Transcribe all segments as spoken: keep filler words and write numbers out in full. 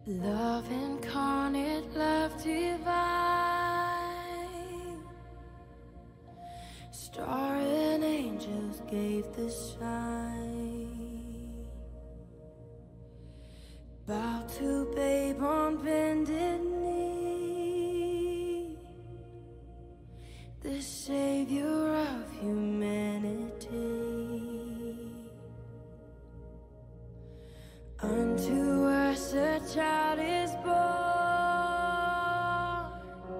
Love incarnate, love divine. Star and angels gave the sign. Bow to babe on bended knee, the savior of humanity. Unto us a child is born,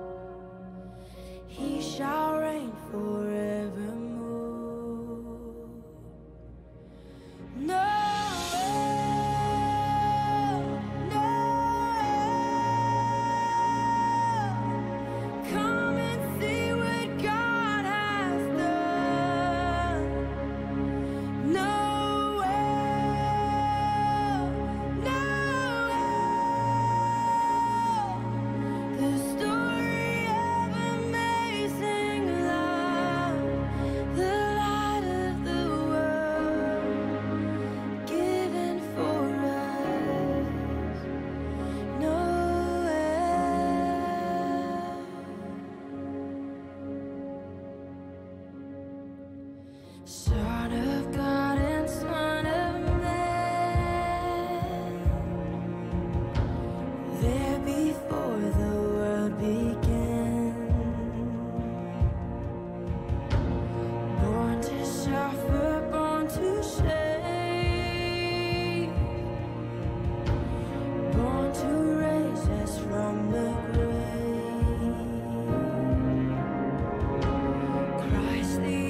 he shall reign forevermore. No, no, come and see what God has done. No. Son of God and Son of Man, there before the world began, born to suffer, born to save, born to raise us from the grave. Christ the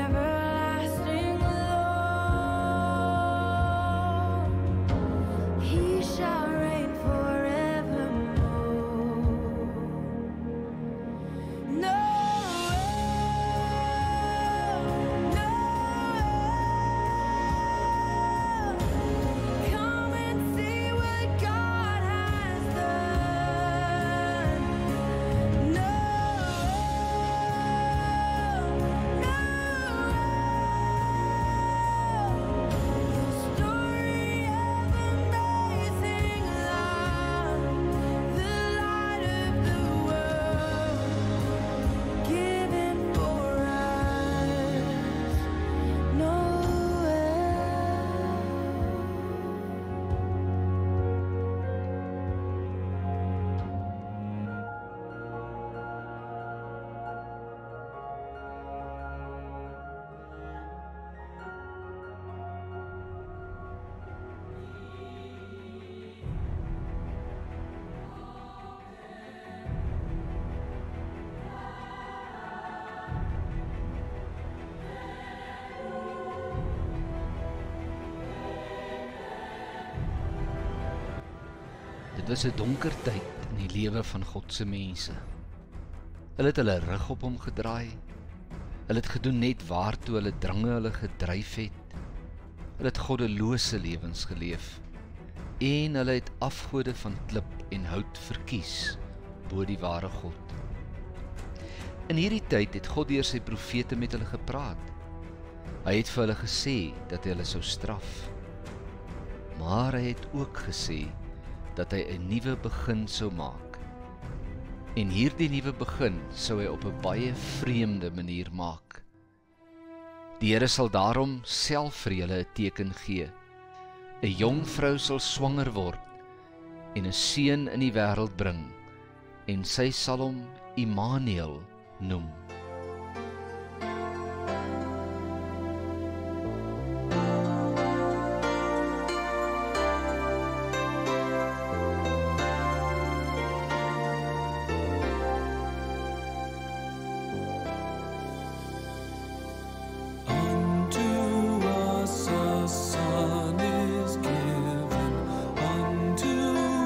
Dit was 'n donker tyd in die lewe van God se mense. Hulle het hulle rug op hom gedraai. Hulle het gedoen net waartoe hulle dringe hulle gedryf het. Hulle het goddelose lewens geleef. En hulle het afgode van klip en hout verkies bo die ware God. In hierdie tyd het God deur sy profete met hulle gepraat. Hy het vir hulle gesê dat hy hulle sou straf. Maar hy het ook gesê dat hy 'n nuwe begin sou maak. En hierdie nuwe begin sou hy op 'n baie vreemde manier maak. Die Here sal daarom self vir julle 'n teken gee. 'n Jong vrou sal swanger word en 'n seun in die wêreld bring, en sy sal hom Immanuel noem.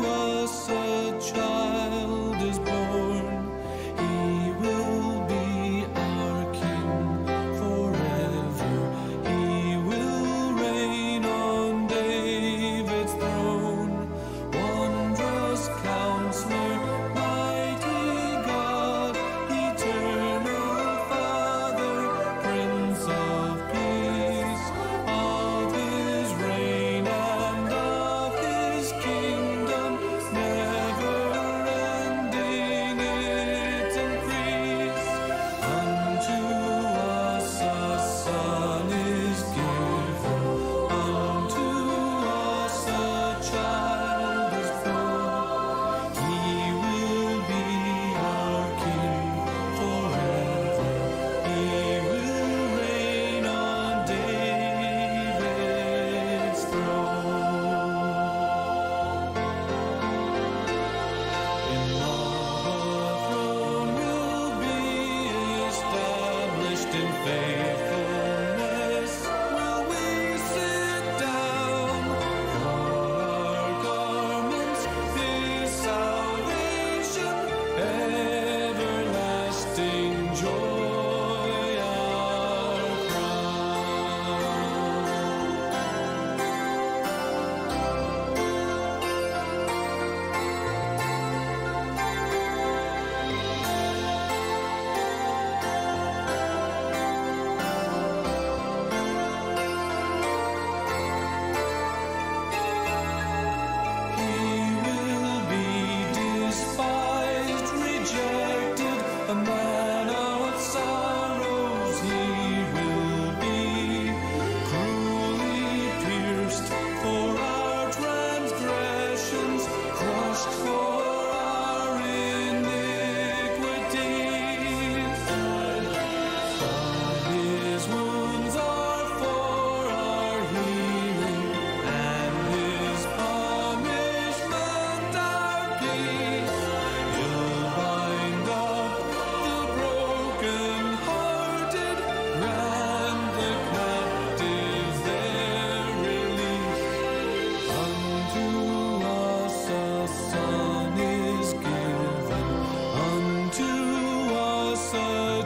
Child is born, he will be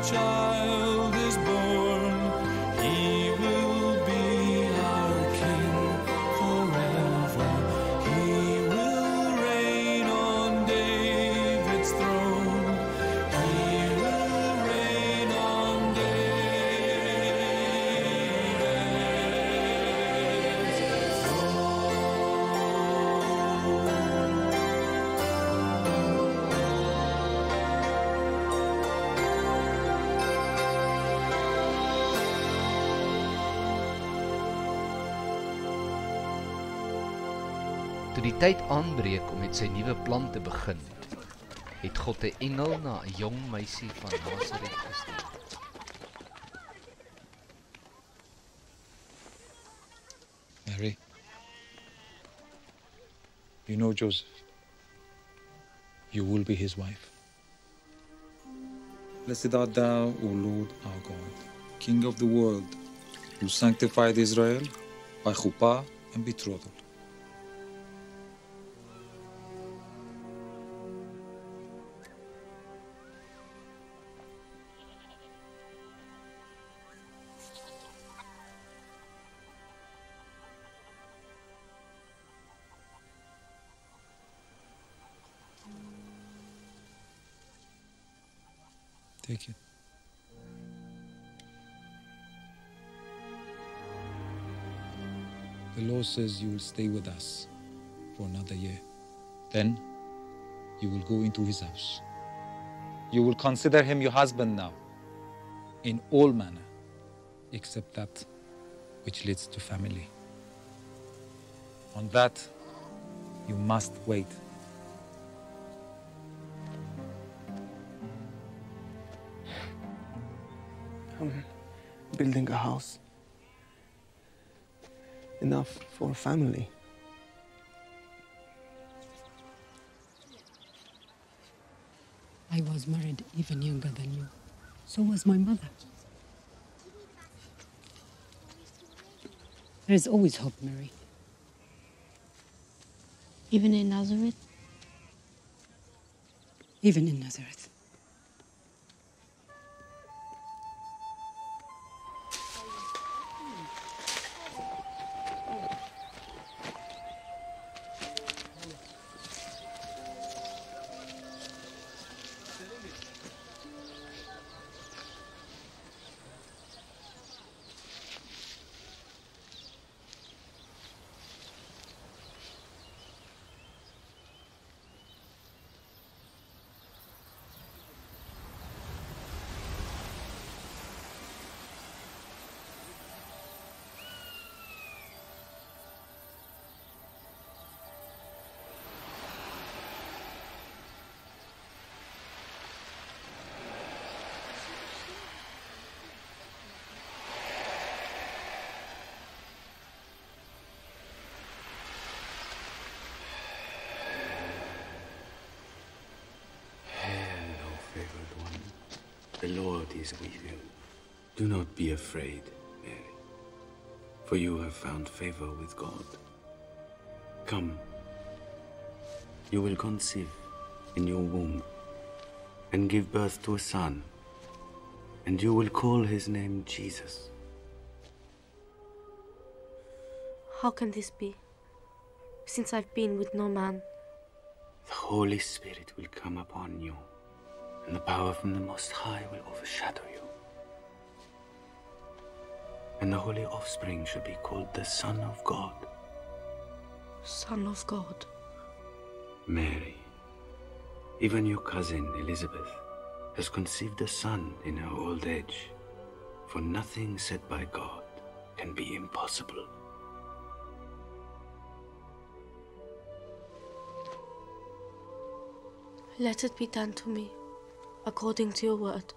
child is born. He will be our King forever. He will reign on David's throne. He will reign on David's throne. Toe die tyd aanbreek om met sy nuwe plan te begin, het God 'n engel na 'n jong meisie van Nasaret gestuur. Mary, you know Joseph. You will be his wife. Blessed art thou, O Lord our God, King of the world, who sanctified Israel by chuppah and betrothal. Take it. The law says you will stay with us for another year. Then you will go into his house. You will consider him your husband now, in all manner, except that which leads to family. On that, you must wait. I'm building a house. Enough for a family. I was married even younger than you. So was my mother. There is always hope, Mary. Even in Nazareth? Even in Nazareth. The Lord is with you. Do not be afraid, Mary, for you have found favor with God. Come, you will conceive in your womb and give birth to a son, and you will call his name Jesus. How can this be, since I've been with no man? The Holy Spirit will come upon you, and the power from the Most High will overshadow you. And the holy offspring shall be called the Son of God. Son of God. Mary, even your cousin Elizabeth has conceived a son in her old age, for nothing said by God can be impossible. Let it be done to me, according to your word.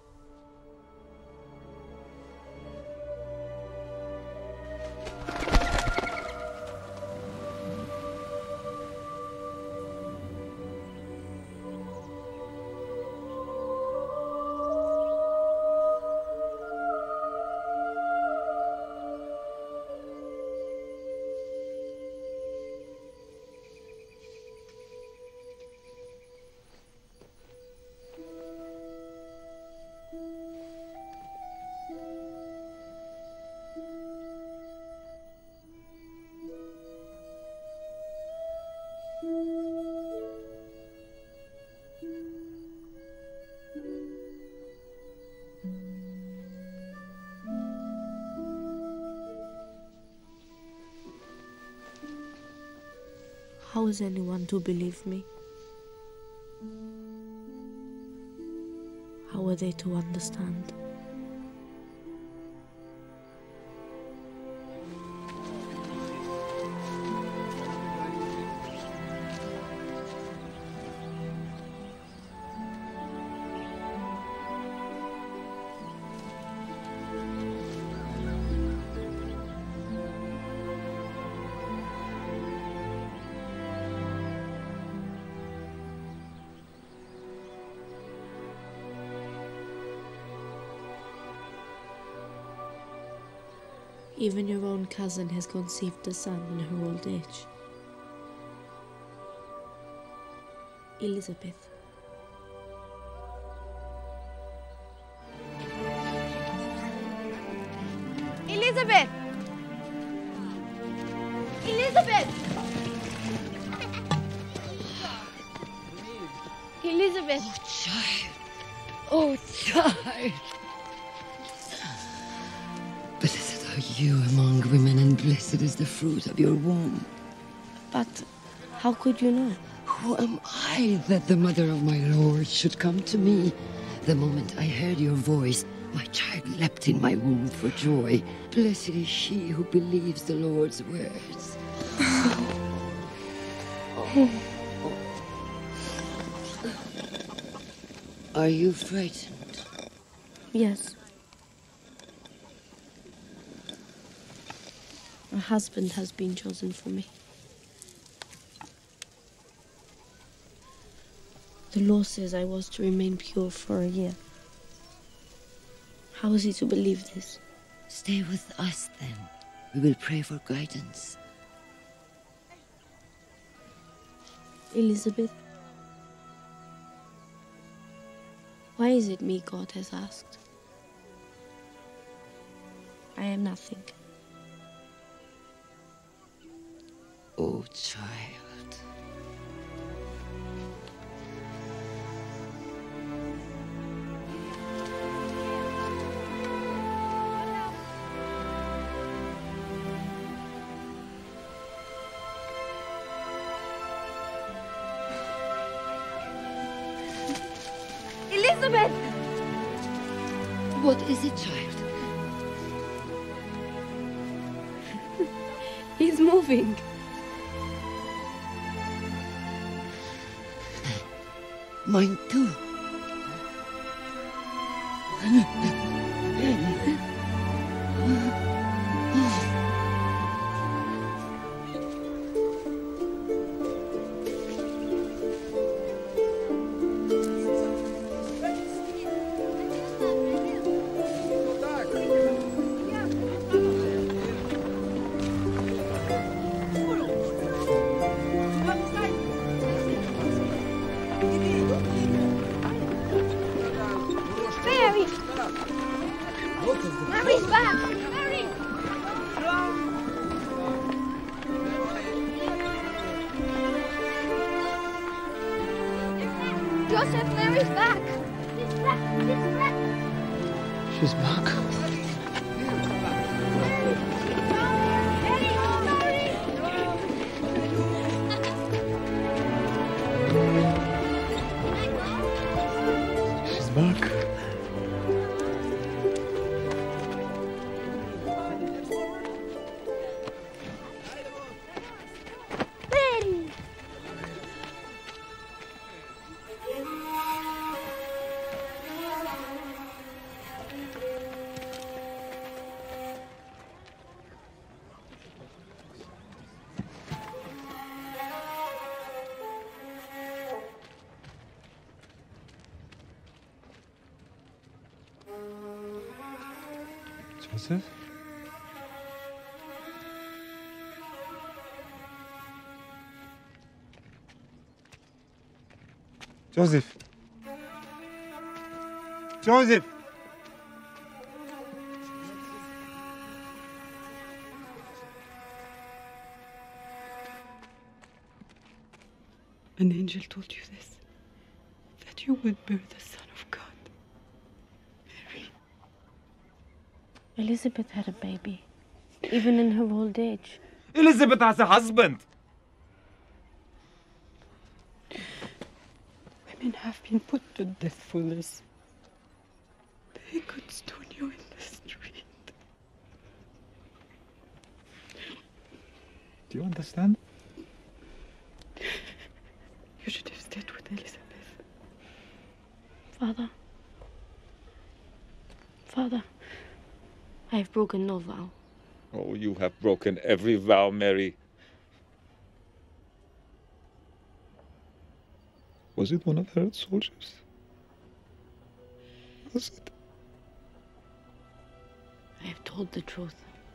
How is anyone to believe me? How are they to understand? Even your own cousin has conceived a son in her old age. Elizabeth. Elizabeth! Elizabeth! Elizabeth! Oh, child. Oh, child. Blessed are you among women, and blessed is the fruit of your womb. But how could you know? Who am I that the mother of my Lord should come to me? The moment I heard your voice, my child leapt in my womb for joy. Blessed is she who believes the Lord's words. Are you frightened? Yes. A husband has been chosen for me. The law says I was to remain pure for a year. How is he to believe this? Stay with us, then. We will pray for guidance. Elizabeth, why is it me God has asked? I am nothing. Oh, child. Elizabeth! What is it, child? He's moving. Mine too. Mary! Mary's back! Mary! Joseph, Mary's back! She's back! She's back! She's back. She's back. Mary! Joseph? Joseph! Joseph! An angel told you this, that you would bear the Son of God. Mary. Elizabeth had a baby, even in her old age. Elizabeth has a husband! been put to death for this. They could stone you in the street. Do you understand? You should have stayed with Elizabeth. Father. Father, I have broken no vow. Oh, you have broken every vow, Mary. Was it one of Herod's soldiers? Was it? I have told the truth.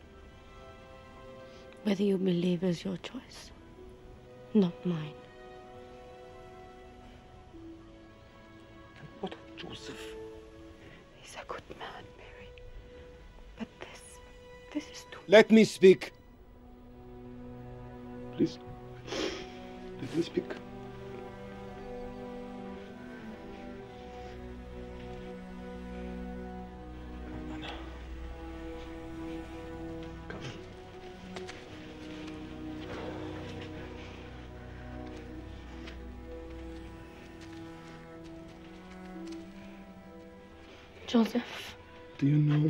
Whether you believe is your choice, not mine. What of Joseph? He's a good man, Mary. But this, this is too... Let me speak. Please, let me speak. Joseph. Do you know?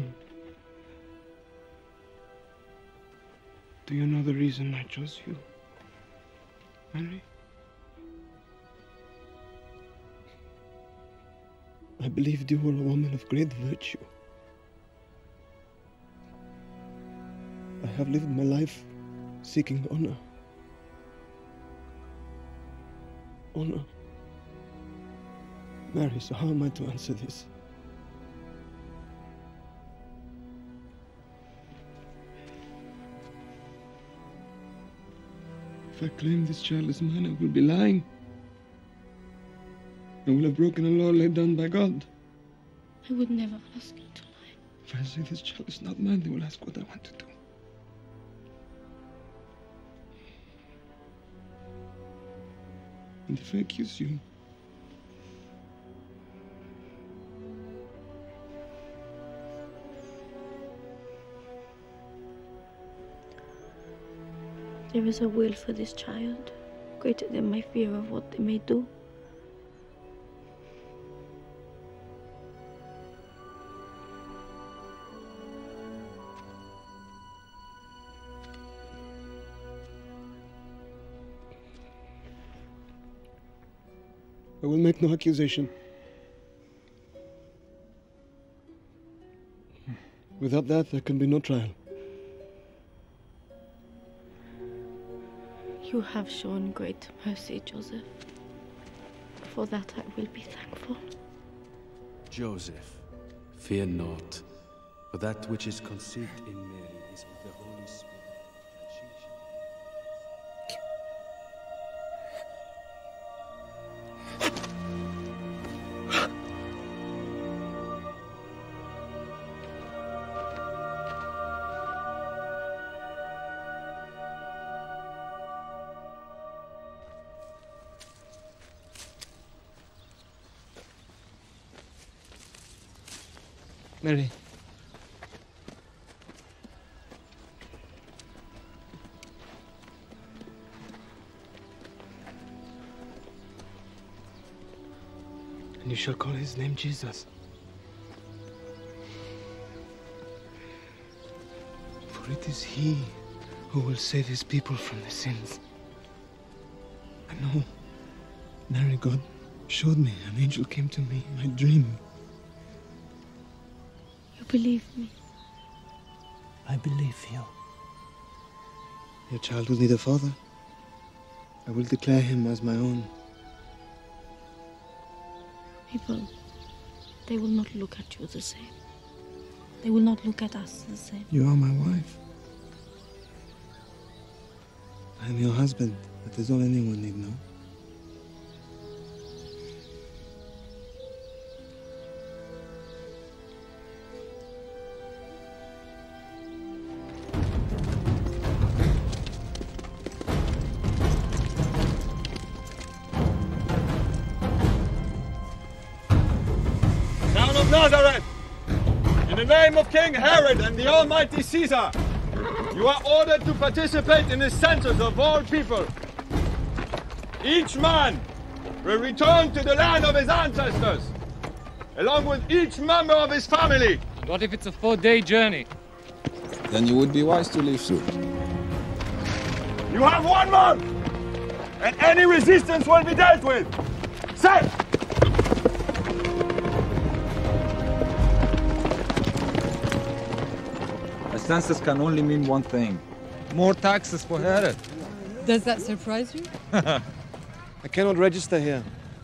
Do you know the reason I chose you, Mary? I believed you were a woman of great virtue. I have lived my life seeking honor. Honor. Mary, so how am I to answer this? If I claim this child is mine, I will be lying. I will have broken a law laid down by God. I would never ask you to lie. If I say this child is not mine, they will ask what I want to do. And if I accuse you, There is a will for this child, greater than my fear of what they may do. I will make no accusation. Without that, there can be no trial. You have shown great mercy, Joseph. For that I will be thankful. Joseph, fear not, for that which is conceived in Mary is of the Holy Spirit. And she shall... Mary. And you shall call his name Jesus. For it is he who will save his people from their sins. I know. Mary, God showed me. An angel came to me in my dream. Believe me. I believe you. Your child will need a father. I will declare him as my own. People, they will not look at you the same. They will not look at us the same. You are my wife. I am your husband. That is all anyone need know. Nazareth, in the name of King Herod and the Almighty Caesar, you are ordered to participate in the census of all people. Each man will return to the land of his ancestors, along with each member of his family. What if it's a four-day journey? Then you would be wise to leave soon. You have one month, and any resistance will be dealt with. Set! A census can only mean one thing. More taxes for Herod. Does that surprise you? I cannot register here.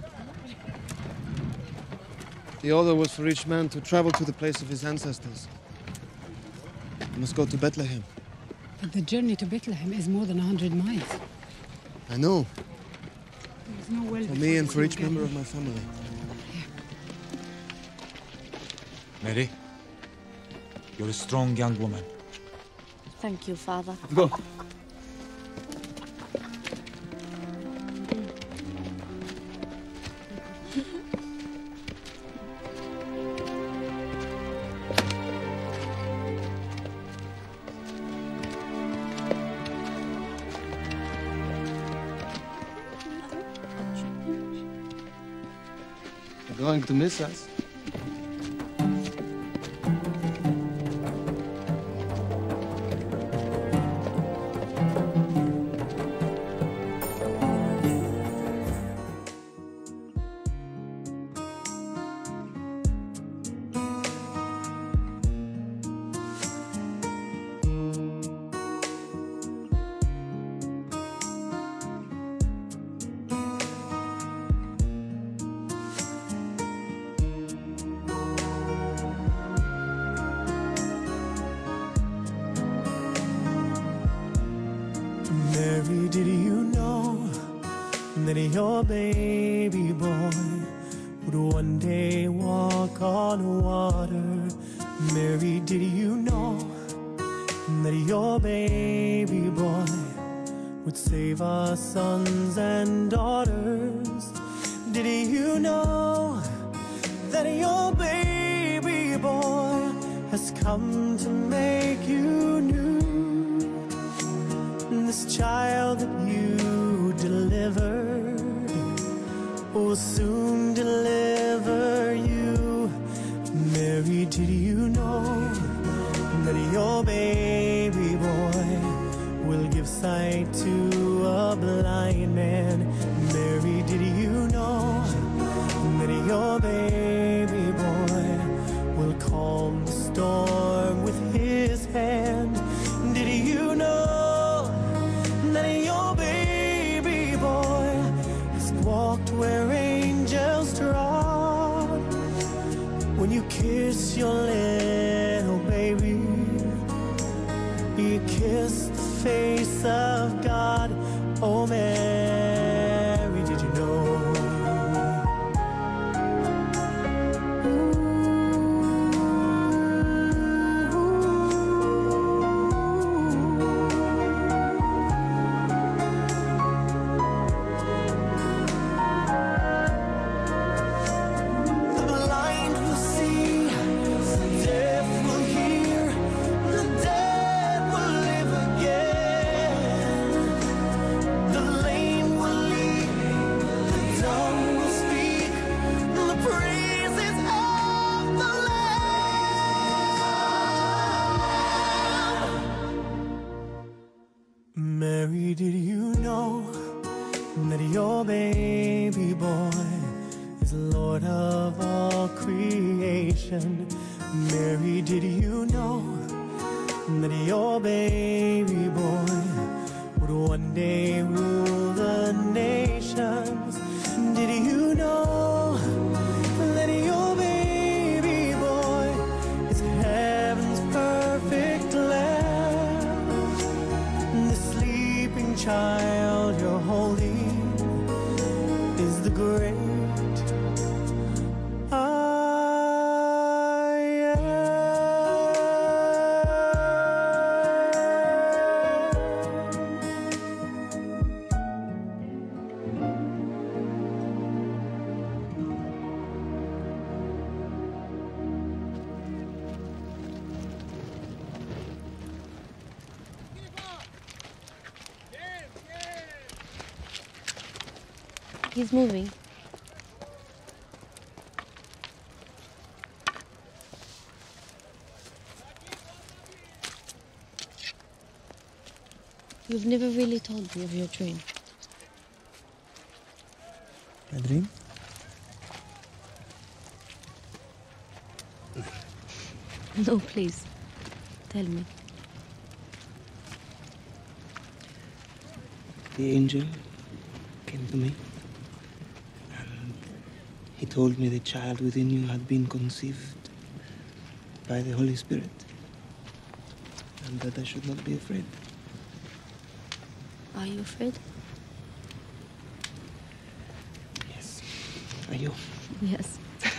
The order was for each man to travel to the place of his ancestors. I must go to Bethlehem. But the journey to Bethlehem is more than a hundred miles. I know. There's no well For me and for each member of my family. Mary, you're a strong young woman. Thank you, Father. Go. You're going to miss us. Mary, did you know that your baby boy would one day walk on water? Mary, did you know that your baby boy would save our sons and daughters? Did you know that your baby boy has come to make you new? This child that you delivered will soon deliver you. Mary, did you know that your baby boy will give sight to a blind man? Mary, did you know that your baby boy will calm the storm with his hand? Did you know that your baby boy has walked where angels trod? When you kiss your little baby, you kiss the face of God. Oh, Mary, did you know? The blind will see, the deaf will hear, the dead will live again. The lame will leap, the dumb will speak, the praises of the Lamb. Mary, did you know that your baby boy is Lord of all creation? Mary, did you know that your baby boy would one day rule the nations? Did you know that your baby boy is heaven's perfect lamb? The sleeping child you're holding is the great I He's moving. You've never really told me of your dream. A dream? No, please. Tell me. The angel came to me and he told me the child within you had been conceived by the Holy Spirit and that I should not be afraid. Are you afraid? Yes. Are you? Yes.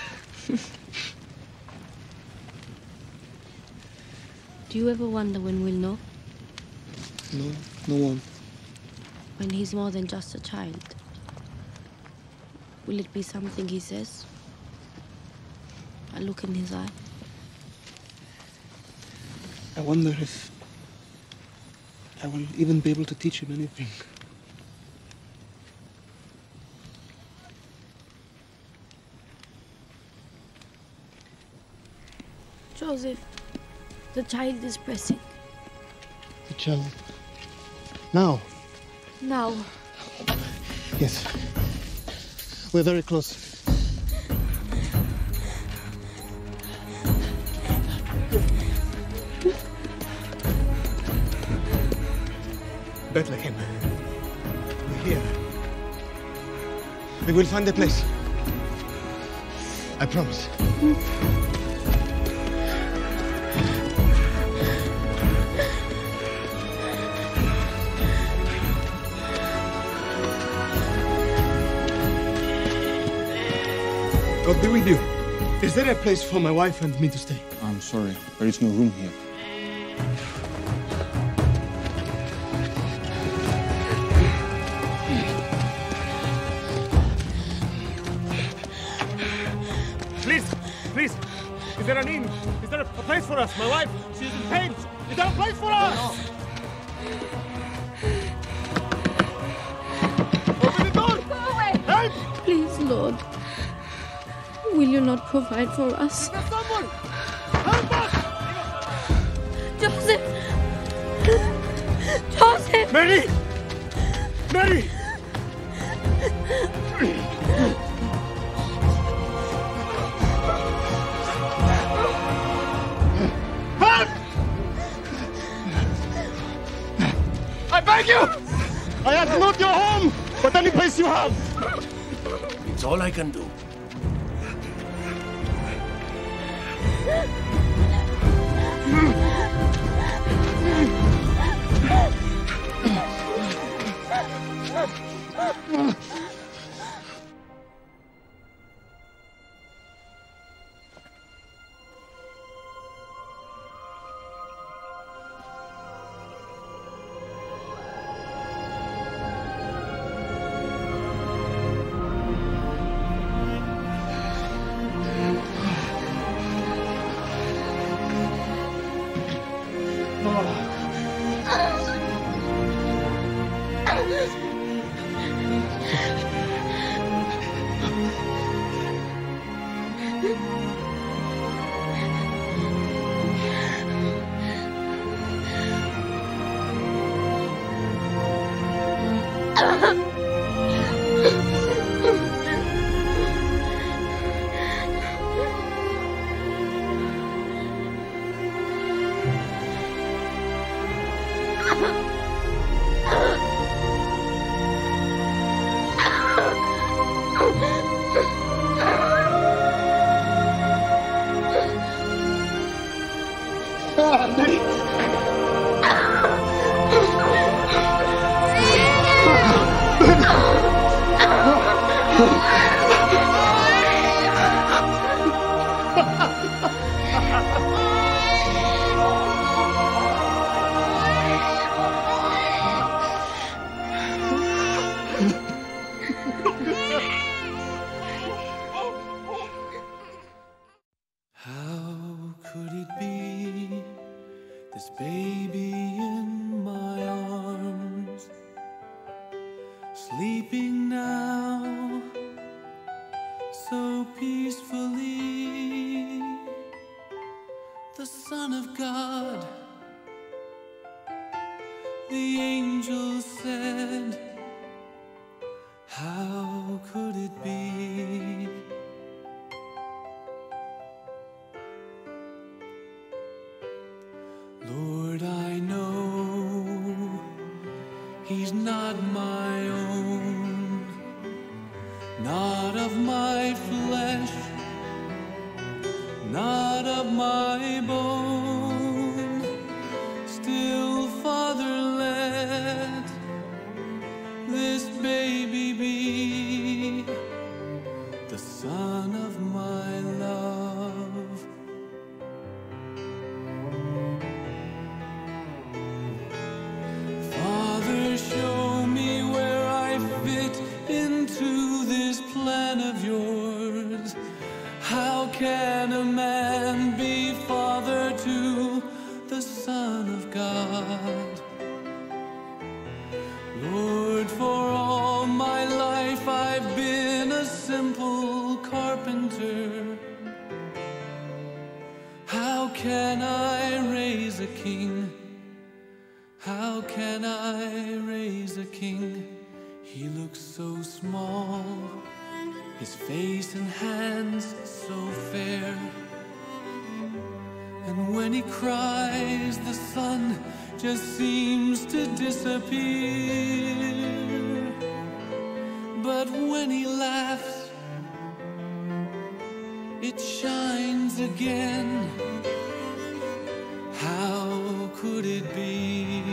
Do you ever wonder when we'll know? No, no one. When he's more than just a child? Will it be something he says? A look in his eye? I wonder if I will even be able to teach him anything. Joseph, the child is pressing. The child. Now. Now. Yes. We're very close. Bethlehem. We're here. We will find a place. I promise. God be with you. Is there a place for my wife and me to stay? I'm sorry, there is no room here. Please, please, is there an inn? Is there a place for us? My wife, she's in pain. Is there a place for us? Open the door! Go away! Help! Please, Lord. Will you not provide for us? Is there someone? Help us! Joseph! Joseph! Mary! Mary! Help! I beg you! I ask not your home, but any place you have. It's all I can do. How could it be, this baby in my arms, sleeping now Son of God. The angel said, how could it be? Lord, I know he's not my own, not of my flesh, not of my bone. Still, Father, let this baby be the son of my love. Father, show me where I fit into this plan of yours. How can a man be father to the Son of God? Lord, for all my life I've been a simple carpenter. How can I raise a king? How can I raise a king? He looks so small, his face and hands so fair. And when he cries, the sun just seems to disappear. But when he laughs, it shines again. How could it be?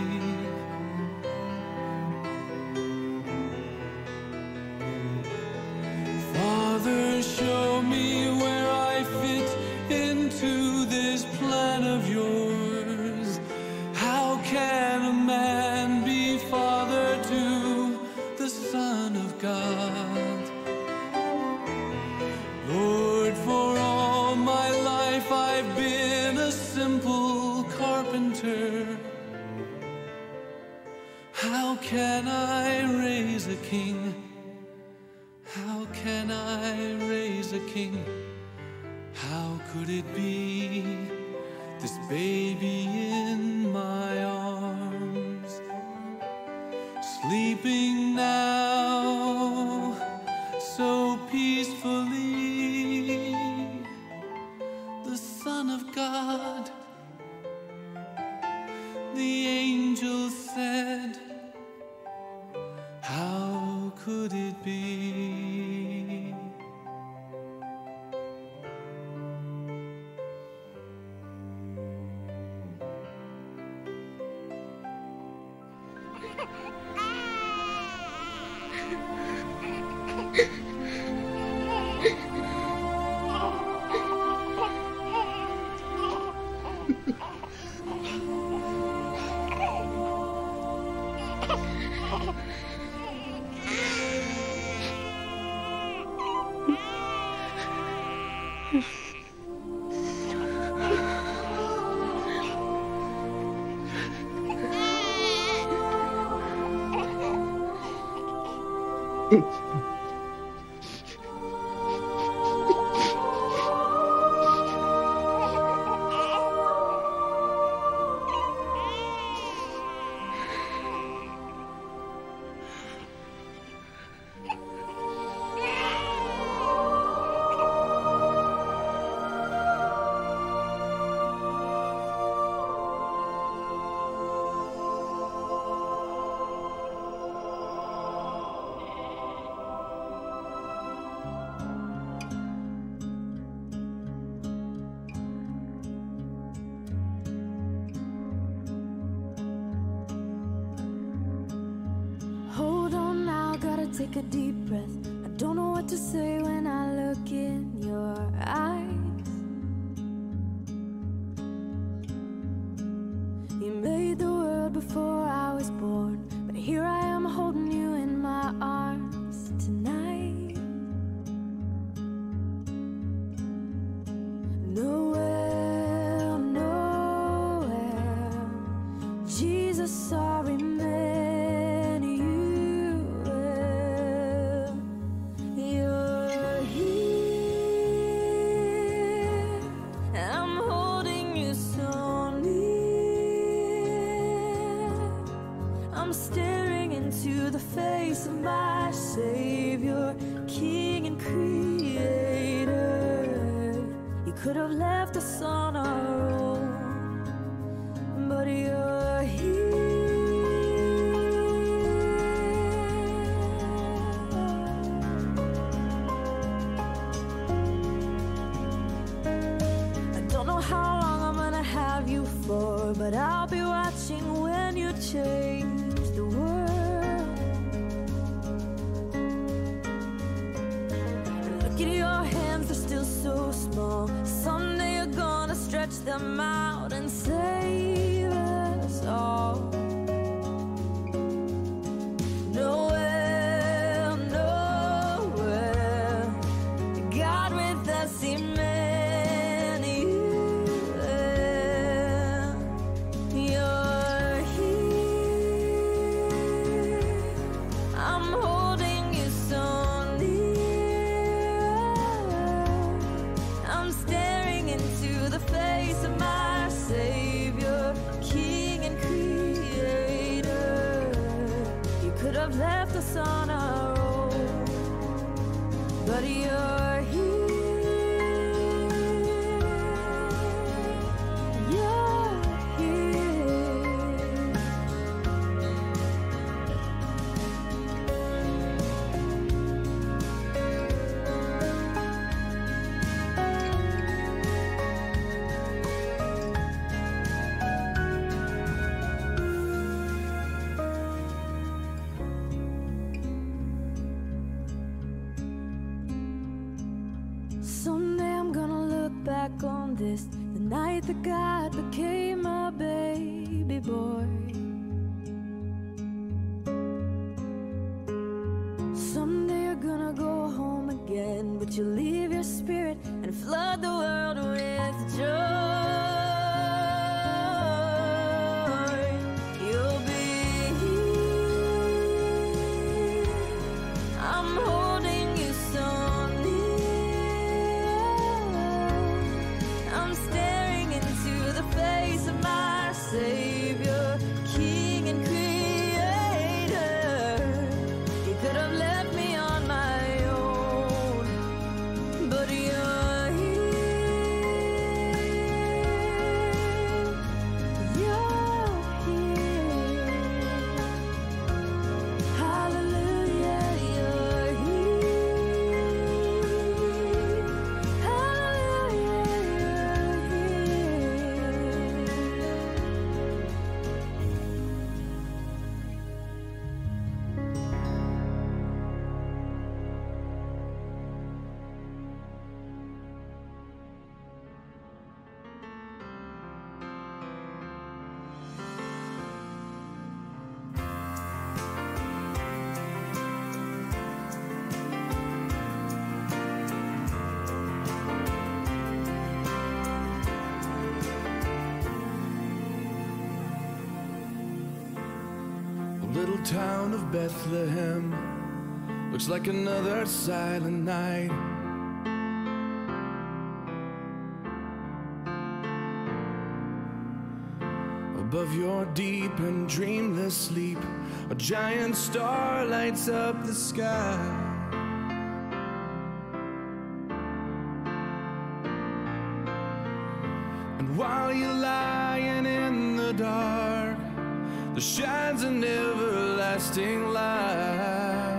Father, show me where I fit into this plan of yours. How can a man be father to the Son of God? Lord, for all my life I've been a simple carpenter. How can I raise a king? How can I raise a king? How could it be this baby in my arms, sleeping now so peacefully? The Son of God, the angel said, how could it be? Hold on now, gotta take a deep breath. I don't know what to say when I look in your eyes. You made the world before I was born, but here I am holding you in my arms tonight. Nowhere, nowhere, Jesus, sorry, man. So I'm staring into the face of my Savior, King and Creator. You could have left us on our own, but you're here. I don't know how long I'm gonna have you for, but I'll be watching when you change the world. Look at your hands, they're still so small. Someday you're gonna stretch them out and save us all. Noel, Noel, God with us, Emmanuel. You're here. I'm holding you so near. I'm staring into the face of my Savior, King and Creator. You could have left us on our own, but you're here. You're here. Someday I'm gonna look back on this, the night that God became a baby boy. Someday you're gonna go home again, but you'll leave your spirit and flood the world with joy. You'll be here. I'm holding you so near. I'm staring into the face of my Savior, King and Creator. You could have left me on my own, but you're here. You're here. Hallelujah, you're here. Hallelujah, you're here. The little town of Bethlehem looks like another silent night. Above your deep and dreamless sleep, a giant star lights up the sky. And while you're lying in the dark, there shines an everlasting light.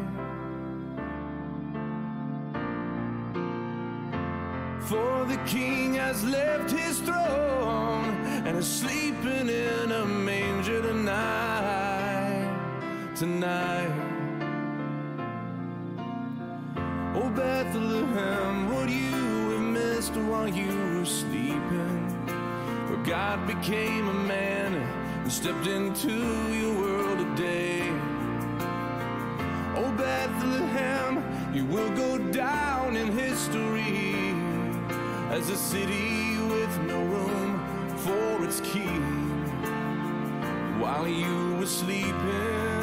For the King has left his throne and is sleeping in a manger tonight, tonight. Oh Bethlehem, what you have missed while you were sleeping, for God became a man and stepped into your world today. Oh Bethlehem, you will go down in history as a city with no room for its king. While you were sleeping,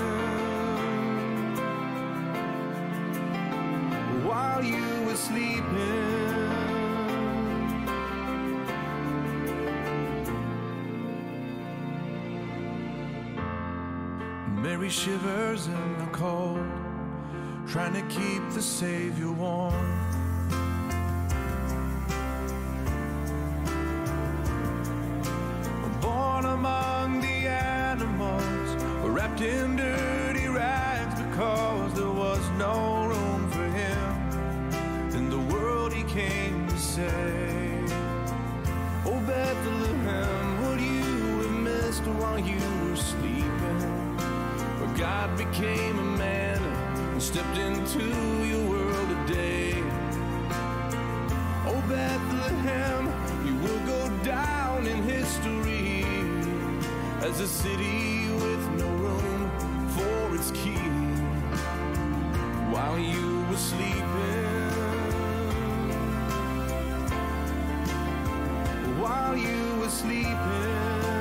while you were sleeping, Mary shivers in the cold, trying to keep the Savior warm. Born among the animals, wrapped in dirty rags, because there was no room for him in the world he came to save. Oh Bethlehem, what you have missed while you were sleeping, where God became a man and stepped into your world today. Oh Bethlehem, you will go down in history as a city with no room for its king. While you were sleeping, while you were sleeping.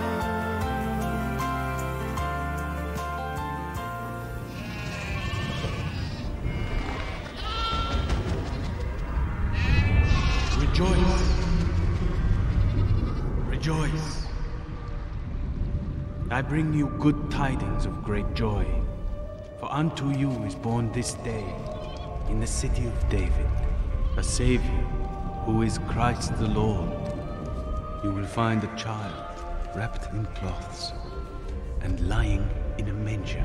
Rejoice, rejoice. I bring you good tidings of great joy. For unto you is born this day, in the city of David, a Savior, who is Christ the Lord. You will find a child wrapped in cloths and lying in a manger.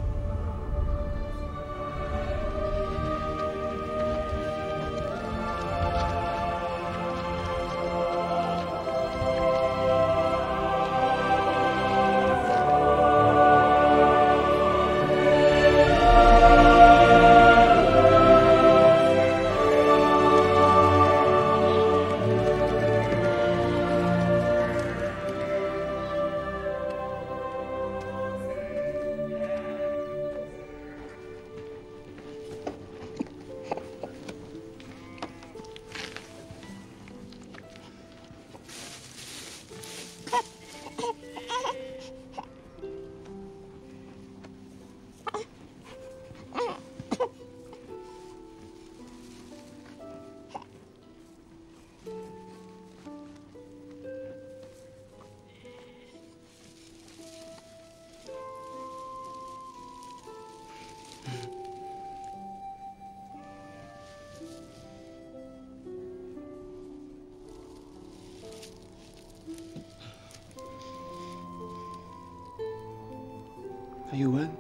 Are you well?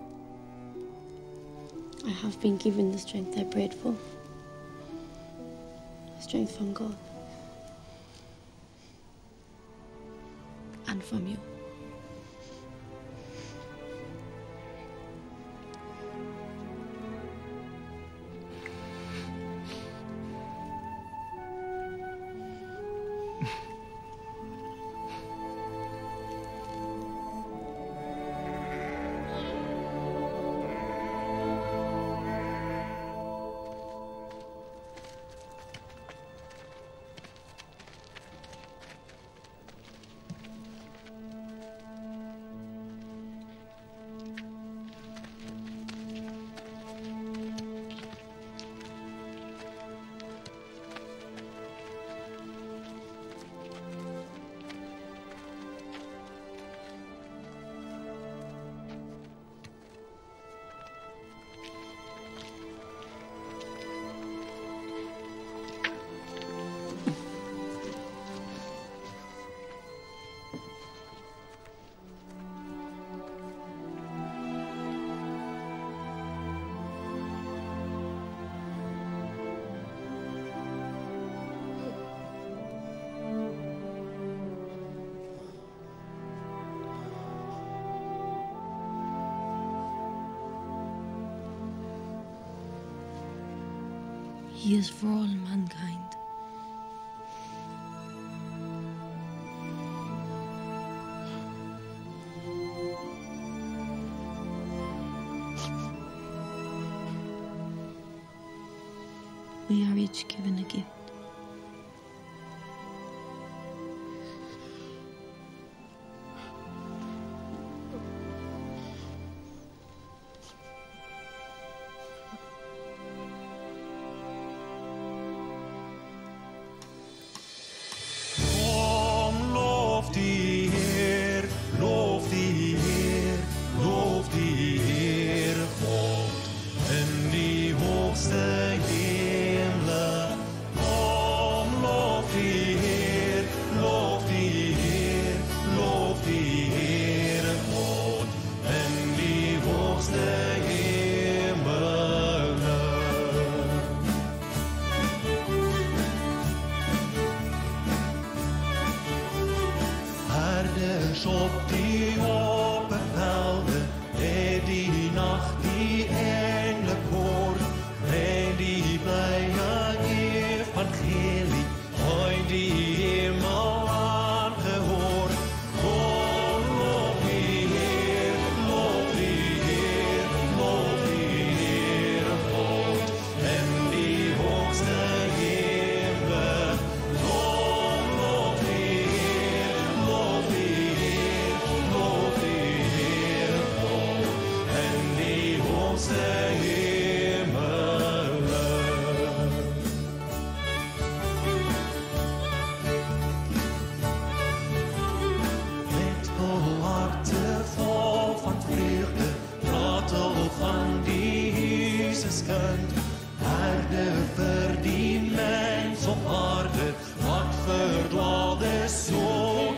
I have been given the strength I prayed for. Strength from God. And from you. He is for all mankind. We are each given a gift. Kom, loof die Heer, loof die Heer, loof die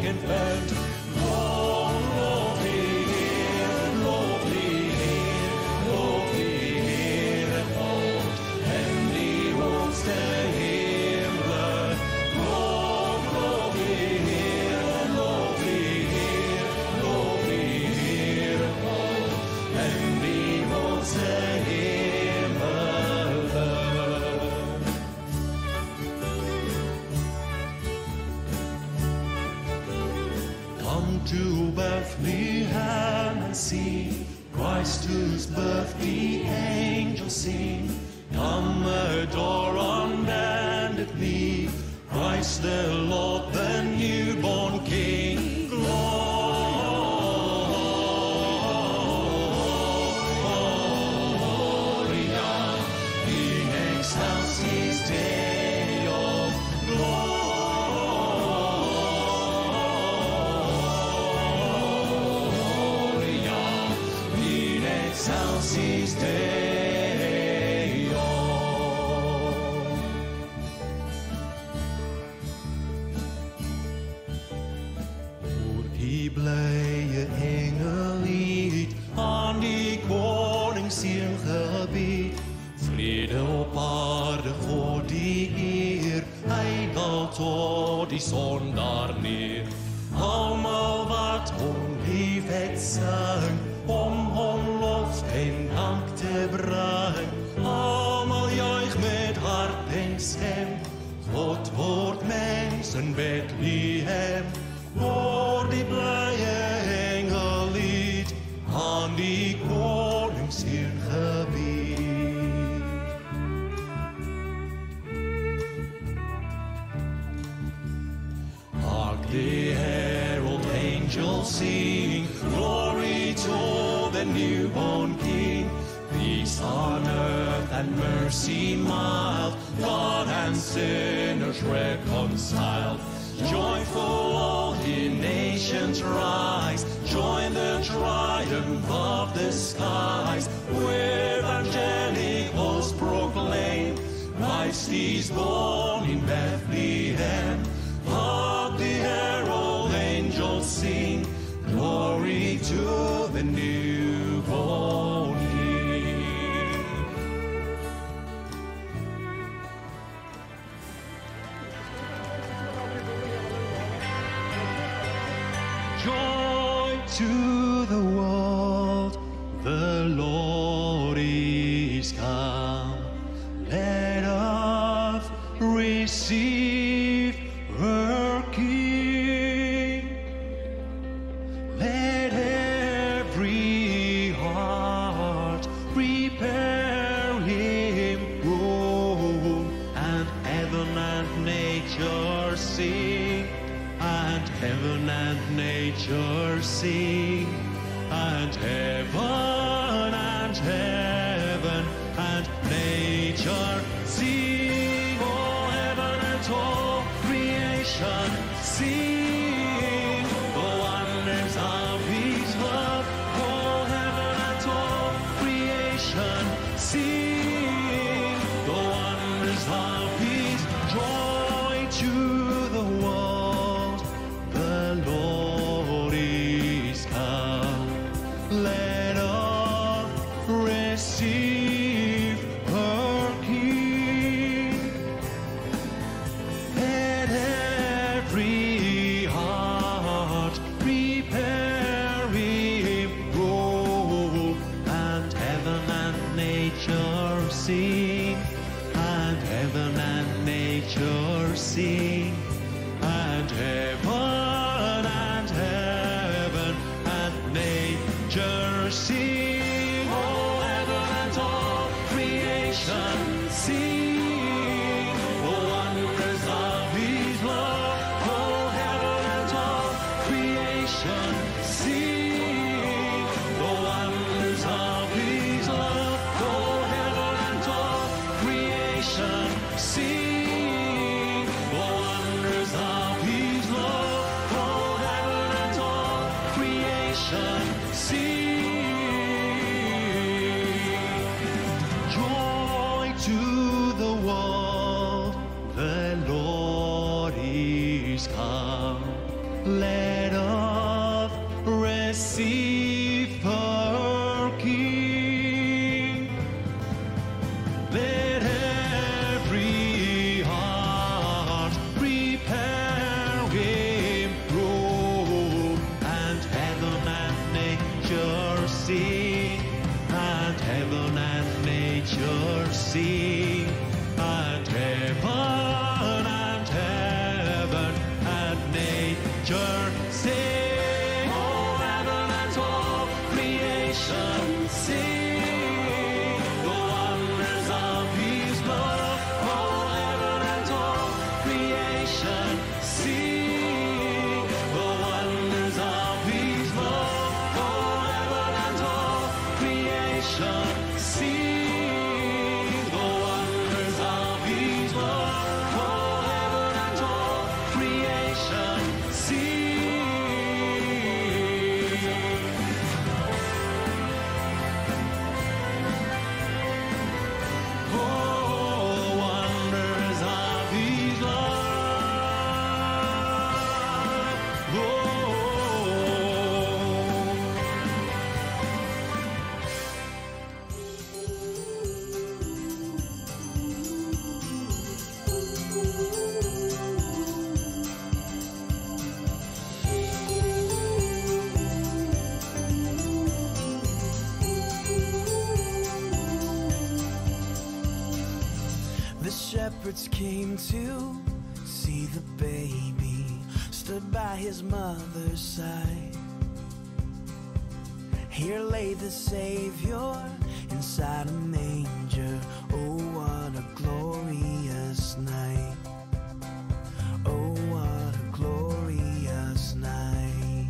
entfernt. Lob, lob die Ehre, lob die Ehre, lob die Ehre Gott, denn die hochste Himmel. Lob, lob die Ehre, lob die Ehre, lob die Ehre Gott, denn die hochste Himmel. Come to Bethlehem and see Christ, whose birth the angels sing. Come adore on bended knee Christ the Lord, the newborn King. Gloria in excelsis Deo. Gloria in excelsis Deo. Hoor die blije engellied aan die koningsziel gebied. Vrede op aarde voor die eer, hij daalt tot die zondaar neer. Allemaal wat om liefheid zang, om om lof en dank te brengen. Allemaal juich met hart en stem, God wordt mens in Bethlehem. Hoor die blije engellied aan die koningsziel gebied. Hark the herald angels sing, glory to the newborn King. Peace on earth and mercy mild, God and sinners reconciled. Joyful all ye nations rise, join the triumph of the skies. With angelic hosts proclaim, Christ is born in Bethlehem. Hark the herald angels sing, glory to the newborn King. Joy to the world, the Lord is come. Let earth receive her King. Let every heart prepare him room, and heaven and nature sing, and heaven and nature sing, and heaven and heaven and nature sing. Oh, heaven and all creation sing the wonders of his love. Oh, heaven and all creation sing the wonders of his joy to the world. The Lord is come. Let all receive her King. Let every heart prepare him room, and heaven and nature sing, and heaven and nature sing, and heaven and heaven and nature sing. Oh, heaven and all creation sing the wonders of his love. Oh, heaven and all creation sing the wonders of his love. Oh, heaven and all creation sing the wonders of his love. Oh, heaven and all creation sing. Joy to the world, the Lord is come. Let sing at heaven and heaven and nature sing. Oh, heaven and all creation sing the wonders of His love. Oh, heaven and all creation sing the wonders of His love. Oh, heaven and all creation sing the wonders of His love. Oh, heaven and all creation sing. Oh, wonders of His love. Oh. The shepherds came to see the baby, stood by his mother's side. Here lay the Savior inside a manger. Oh, what a glorious night. Oh, what a glorious night.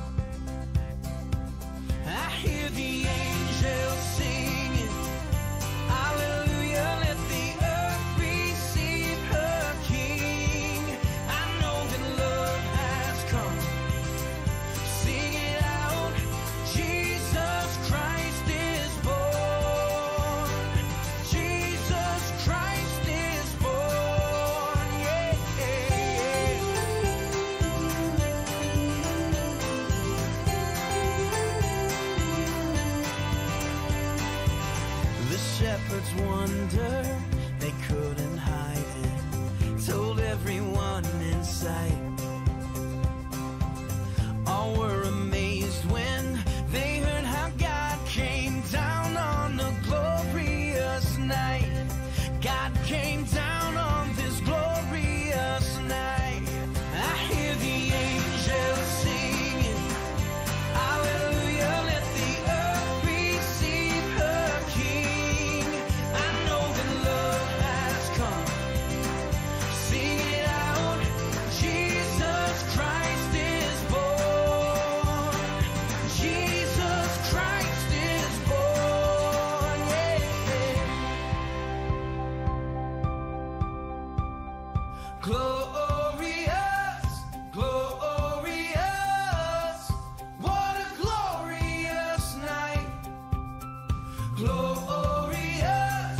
I hear the angels singing, hallelujah, let the earth receive her King. I know that love has come. Sing it out, Jesus Christ is born. Jesus Christ is born, yeah. The shepherds wondered, they couldn't hide it, told everyone in sight. All were amazed when they heard how God came down on a glorious night. God came down on this glorious night. I hear the angels singing, hallelujah, let the earth receive her King. I know that love has come. Sing it out, Jesus Christ is born. Jesus Christ is born, yeah. Glorious, glorious, what a glorious night. Glorious,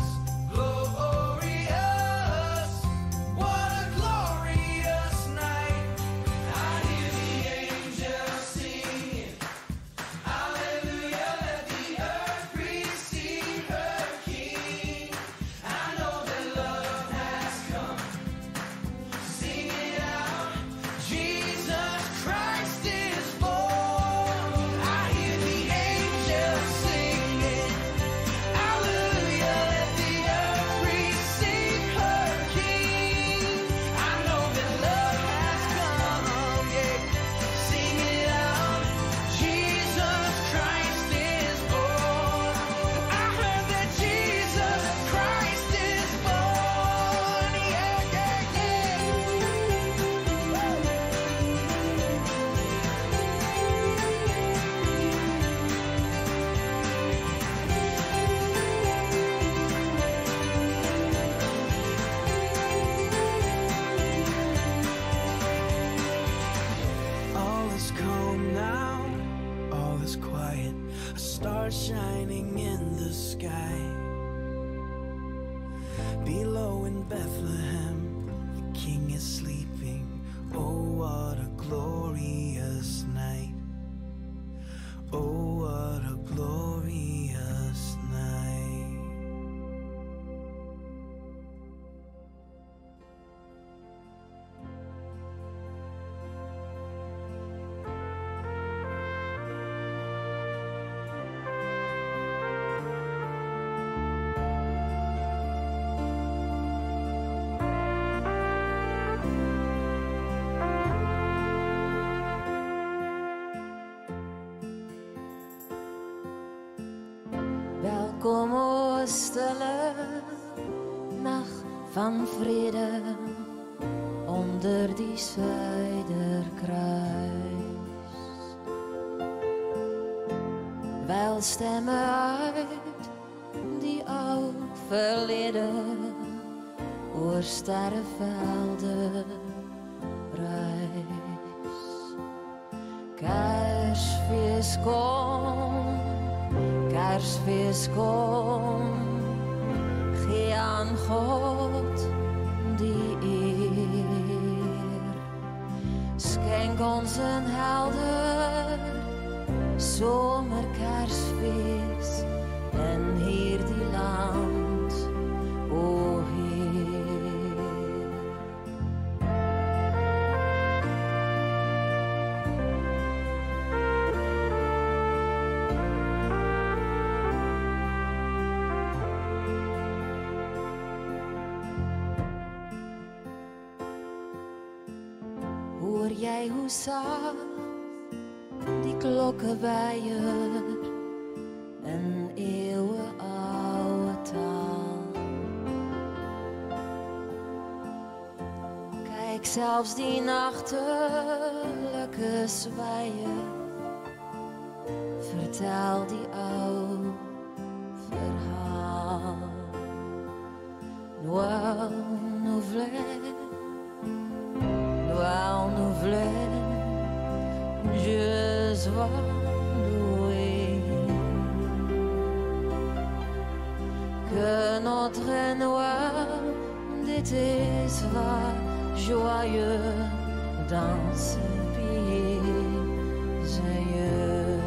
glorious, what a glorious night. I hear the angels singing, hallelujah, let the earth receive her King. I know that love has come. Sing it out, Jesus Christ is born. I hear the angels singing, hallelujah, let the earth receive her King. I know that love has come, yeah. Sing it out, Jesus Christ is born. I heard that Jesus Christ is born, yeah, yeah, All is calm now, all is quiet, a star shining in the sky. Below in Bethlehem, the King is sleeping. Oh, what a glorious night. Oh, what a glorious night. stille nacht van vrede onder die Zuiderkruis. Wel stemmen uit die oud verleden oor sterrevelden reis. Kersfeest kom, Kersfeest kom, gee aan God die eer. Schenk ons een helder zomerkersfeest en hier die land, o Heer. Hoor jij hoe zacht die klokken bijen, een eeuwenoude taal. Kijk, zelfs die nachtelijke zwijen, vertel die oude verhaal. Noël, Nouvel, Noël, Nouvel, je sois loué. Que notre Noël d'été soit joyeux dans ce pays joyeux.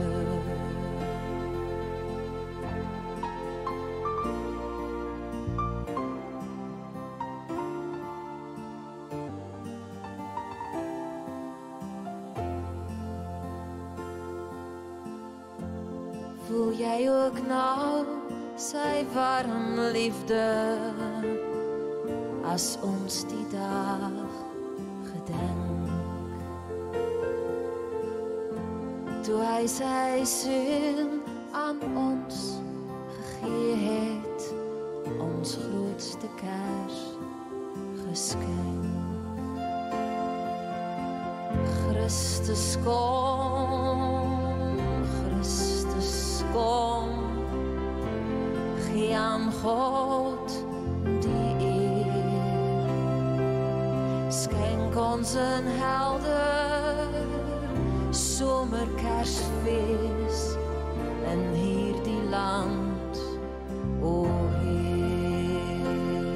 Voel jij ook nou zij warm liefde als ons die dag gedenkt? Toen hij zijn zin aan ons gegeven heeft, ons grootste kerstgeschenk. Christus kom, Christus kom, gee aan God die eer. Schenk ons een helder zomerkersfeest en hier die land, o Heer.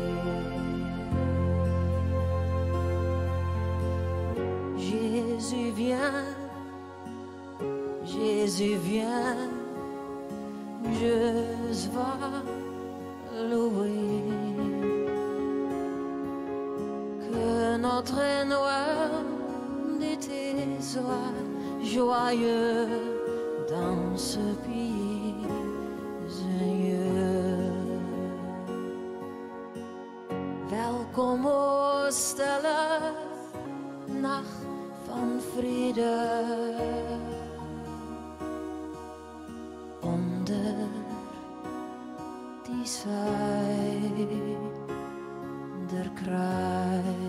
Jésus vient, Jésus vient, je sois loué. Que notre Noël d'été soit joyeux dans ce pays joyeux. Welkom o stille nacht van vrede. Onder die Zuiderkruis.